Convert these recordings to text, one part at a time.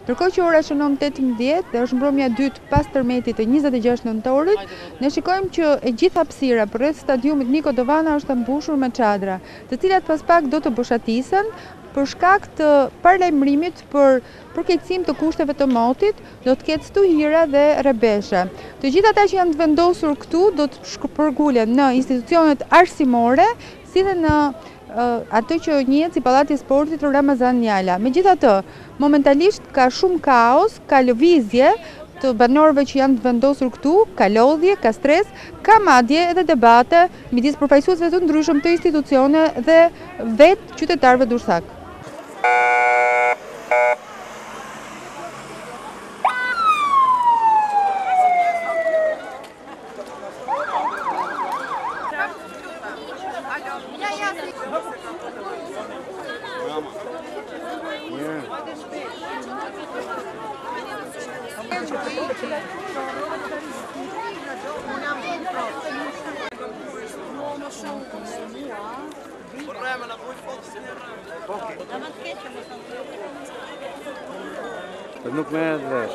Ndërkohë që ora shënon 18 dhe është mbrëmja e dytë pas tërmetit të 26 nëntorit, ne shikojmë që e gjitha hapësira përreth stadiumit Niko Dovana është e mbushur me çadra, të cilat pas pak do të boshatisen për shkak të paralajmërimit për përkeqësim të kushteve të motit, do të ketë stuhira dhe rrebeshe. Të gjithë ata që janë të vendosur këtu do të shpërgulen në institucionet arsimore, si dhe në atë që njihet si Pallati i Sportit Ramazan Njala. Megjithatë, momentalisht ka shumë kaos, ka lëvizje të banorëve që janë të vendosur këtu, ka lodhje, ka stres, ka madje edhe debate midis përfaqësuesve të ndryshëm të institucione dhe vetë qytetarëve dursak. Nuk me e dresh.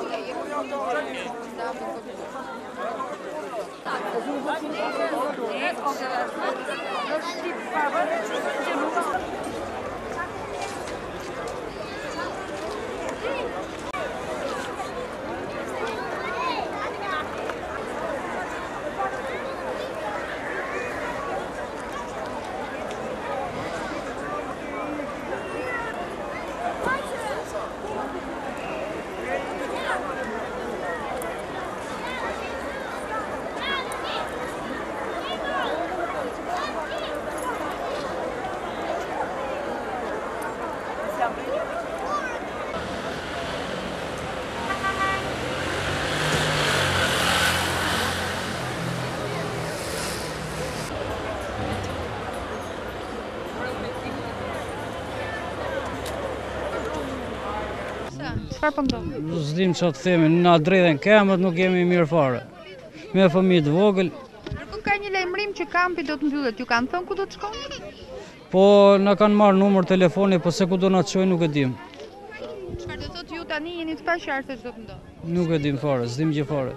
Çfarë po ndodh? S'dim çfarë të themi, na dredhen këmbët, nuk jemi mirë fare. Me fëmijë të vogël. Ndërkohë ka një lajmërim që kampi do të mbyllet. Ju kanë thënë ku do të shkoni? Po na kanë marrë numër telefoni, po se ku do na çojnë nuk e dim. Çfarë do thotë ju tani jeni të paqartë se ç'do të ndodh? Nuk e dim fare, s'dim gjë fare.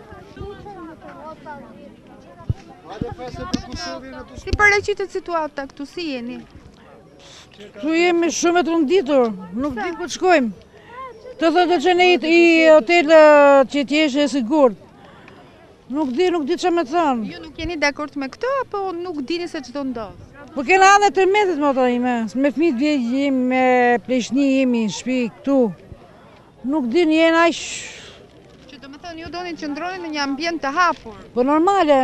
Si paraqitet situata këtu, si jeni? Këtu jemi shumë e tronditur, nuk dim ku të shkojmë. Të thotë që ne i hotel që t'jesh e sigurt. Nuk di që me thënë. Ju nuk jeni dakord me këto, apo nuk dini se ç'do ndodh? Po kena anë të tërmetit më të ime, me fëmijët vjeç jemi, me pleqni jemi në shtëpi këtu. Nuk din jenë aq. Që do me thënë ju doni të qëndroni në një ambient të hapur. Po normale.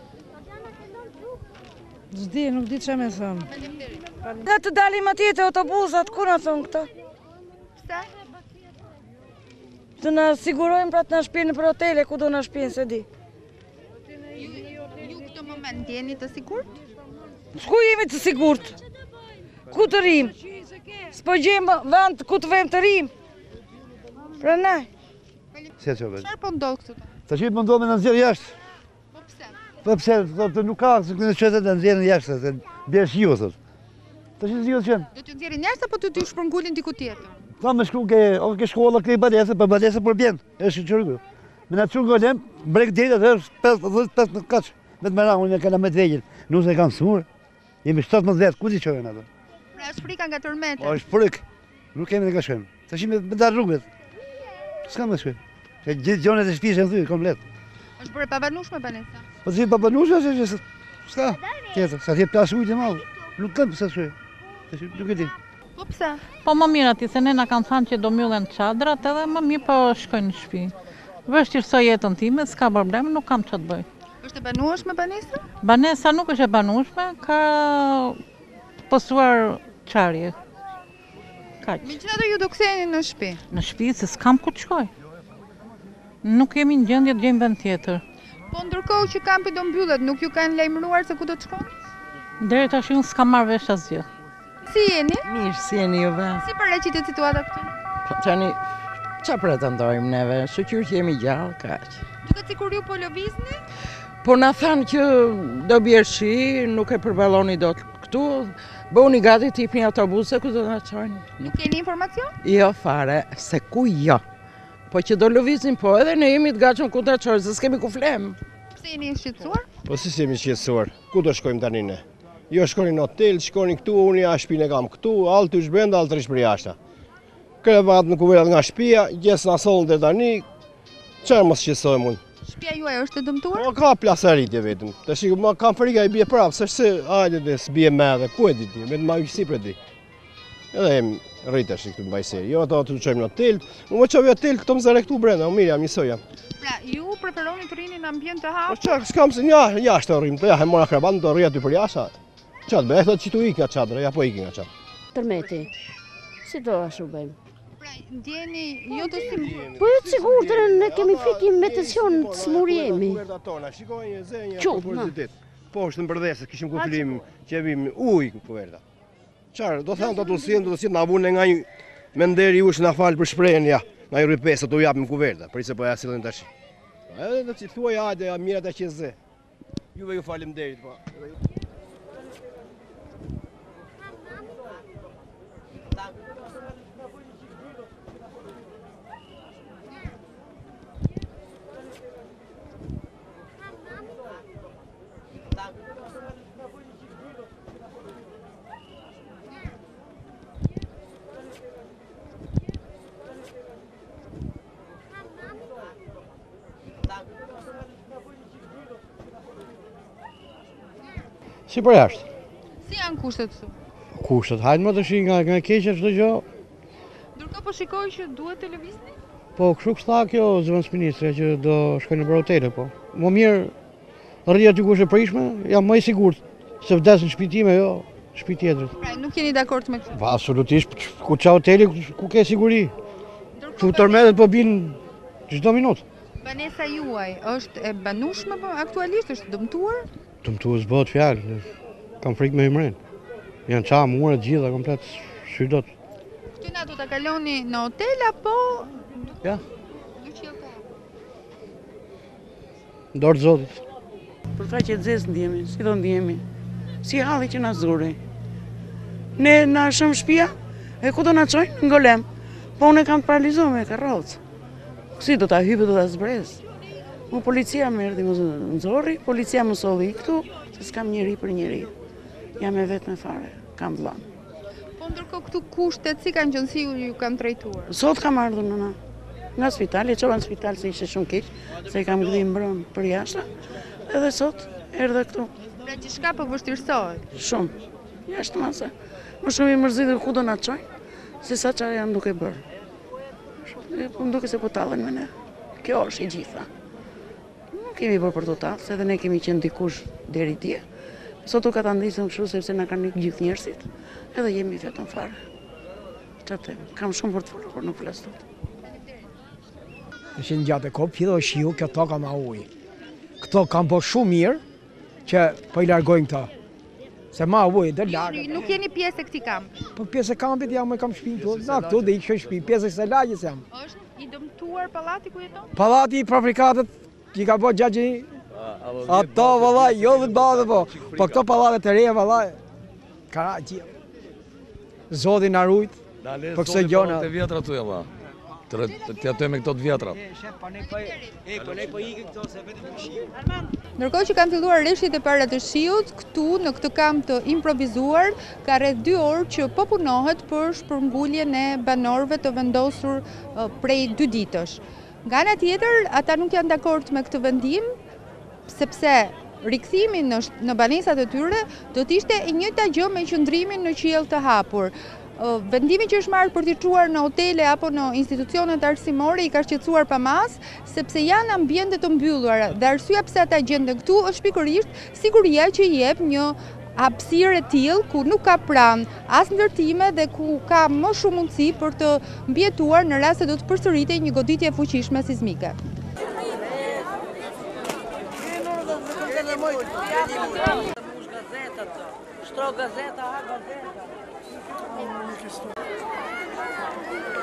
Nuk di që me thënë. Ne të dalim atje të autobusat, ku na thonë këta? Pse? Të na sigurojmë pra të na shpinë për hotele, ku do na shpinë, se di. Ju këto moment jeni të sigurt? Ku jemi të sigurt? Ku të rim? S'po gjemë vend ku të vem të rim. Pra ne. Çfarë po ndodh këtu? Tash po ndodh me na nxjerr jashtë. Po pse? Po pse, thotë nuk ka, se në çështë të nxjerrin jashtë, se bie shiu thotë. Tash zgjidhet çën. Do t'ju nxjerrin jashtë apo do t'ju shpërngulin diku tjetër? Ta me shku ke shkolla ke balese, për balese për bjen. Është çurgu. Me na çun golem, brek dita është 50 kaç. Vetëm rangun e kanë me të vëgjël. Nuk e kanë smur. Jemi 17, ku ti çojën ato? Pra është frika nga tërmeti. Po është frik. Nuk kemi ne ka shkojmë. Tash me dar rrugët. S'kam më shkoj. Se gjithë gjonet e shtëpisë janë thyr komplet. Është bërë pabanueshme banesa. Po si pabanueshme se s'ka. Tjetër, sa ti plas ujë të madh. Nuk kam pse shkoj. Tash nuk e di. Po pse? Po më mirë ati, se ne na kanë thënë që do mbyllen çadrat edhe më mirë po shkojnë në shtëpi. Vështirësoj jetën time, s'ka problem, nuk kam ç'a të bëj. Është e banueshme banesa? Banesa nuk është e banueshme, ka postuar çarje. Kaq. Megjithatë ju do ktheheni në shtëpi. Në shtëpi se s'kam ku të shkoj. Nuk jemi në gjendje të gjejmë vend tjetër. Po ndërkohë që kampi do mbyllet, nuk ju kanë lajmëruar se ku do të shkoni? Deri tash unë s'kam marrë vesh asgjë. Si jeni? Mirë, si jeni juve? Si paraqitet situata këtu? Tani, qa pretendojmë neve? Shoqyrë që jemi gjallë, kaq. Duket sikur ju po lëvizni? Po na thanë që do bjerë shi, nuk e përballoni dot këtu, Bëuni gati t'i jepni autobuse ku do na çojnë. Nuk keni informacion? Jo fare, se ku jo. Po që do lëvizin po edhe ne jemi të gatshëm ku ta çojmë, se s'kemi ku flem. Pse jeni shqetësuar? Po si jemi shqetësuar? Ku do shkojmë tani ne? Jo shkoni në hotel, shkoni këtu, unë ja shtëpinë kam këtu, altë është brenda, altë është për jashtë. Krevat në kuverat nga shtëpia, gjesë na sollën deri tani. Çfarë mos shqetësohem unë? Shtëpia juaj është e dëmtuar? Po ka plasëritje vetëm. Tash ma kam frikë ai bie prapë, s'është se hajde dhe s'bie më edhe, ku e di ti, vetëm ma si për di. Edhe jemi rritesh këtu në Bajseri. Jo ato të çojmë në hotel. Unë më çoj hotel këto më zare këtu brenda, unë mirë jam njësoj jam. Pra, ju preferoni të rini në ambient të Po hapur? çka s'kam se jashtë të rrim, të ja e mora kraban të rri aty për jashtë. Çat bëj, thotë që tu ik nga çadra, ja po ik nga çadra. Tërmeti, si do ashtu bëjmë? Pra, ndjeni jo të sigurt. Po jo të sigurt, ne kemi fikim me tension të smuri jemi. Shikoj një zë, Qup, ma. Po është në Mbërdhesë, kishim ku filim që jemi ujë kuverta. Qarë, do thënë do të si na vunë nga një menderi ush na fal për shprehjen ja. Na i rri pesë do japim kuverta, për se po ja sillin tash. Edhe do të thuaj hajde, mirë ata që zë. Juve ju faleminderit po. Si për jashtë? Si janë kushtet këtu? Kushtet, hajde më të shi nga keqja çdo gjë. Ndërkohë po shikoj që duhet të lëvizni? Po kështu kështa kjo zëvendës ministre që do shkojnë në hotele po. Më mirë rri aty ku është e prishme, jam më i sigurt se vdes në shtëpi time, jo shtëpi tjetrit. Pra, nuk jeni dakord me këtë? Pa absolutisht, ku qa hoteli ku ke siguri. Ku tërmetet po binë çdo minutë. Banesa juaj është e banueshme aktualisht, është dëmtuar? Dëmtuar s'bëhet fjalë. Kam frikë me imren. Janë qa muret gjitha komplet shydot. Këtu na do ta kaloni në hotel apo? Ja. Dorë Zotit. Për ta që zezë ndjemi, si do ndjemi. Si halli që na zuri. Ne na shëm shtëpia, e ku do na çojnë? Ngolem. Po unë kam të paralizuar me karrocë. Si do ta hypë, do ta zbrez. Mu policia më erdhi më nxorri, policia më solli këtu, se s'kam njeri për njeri. Jam e vetme fare, kam vëllai. Po ndërkohë këtu kushtet si kanë qenë, si ju kanë trajtuar? Sot kam ardhur nëna. Nga spitali, çova në spital se ishte shumë keq, se i kam gdhim mbrëm për jashtë. Edhe sot erdhe këtu. Pra gjithçka po vështirësohet. Shumë. Jashtë masa. Më shumë i mërzitur ku do na çojnë, se sa çfarë janë duke bërë. Po më duke se po tallen me ne. Kjo është e gjitha. Nuk kemi bërë për total, se edhe ne kemi qenë dikush deri dje. Sot u ka ta ndisëm kështu sepse na kanë ikë gjithë njerëzit, edhe jemi vetëm fare. Çfarë them? Kam shumë për të folur, por nuk flas dot. Në gjatë e kopë, filloj shiu, kjo toka ma ujë. Këto kam po shumë mirë që po i largojnë këta. Se ma ujë, dhe largë. Nuk jeni pjesë e këtij kampi? Po pjesë e kampit jam e kam shtëpinë këtu. Na këtu dhe i këshoj shtëpi, pjesë e kësaj lagjes jam. Është i dëmtuar pallati ku jeton? Pallati i fabrikatët, që ka bo gjagji. Ato valla, jo dhe të badhe po. Po këto pallatet të reja valla, kara gjithë. Zoti na rujt, po kësë gjona. Të vjetra tu jema. Të ato me këto të vjetrat. Ndërkohë që kanë filluar rreshtit e para të shiut, këtu në këtë kamp të improvizuar, ka rreth 2 orë që po punohet për shpërnguljen e banorëve të vendosur prej 2 ditësh. Nga ana tjetër, ata nuk janë dakord me këtë vendim, sepse rikthimi në banesat e tyre do të ishte e njëjta gjë me qëndrimin në qiell të hapur. Vendimi që është marrë për t'i çuar në hotele apo në institucionet arsimore i ka shqetësuar pamas, sepse janë ambiente të mbyllura dhe arsyeja pse ata gjenden këtu është pikërisht siguria që i jep një hapësirë e tillë ku nuk ka pranë as ndërtime dhe ku ka më shumë mundësi për të mbijetuar në rast se do të përsëritej një goditje fuqishme sismike. Gazeta,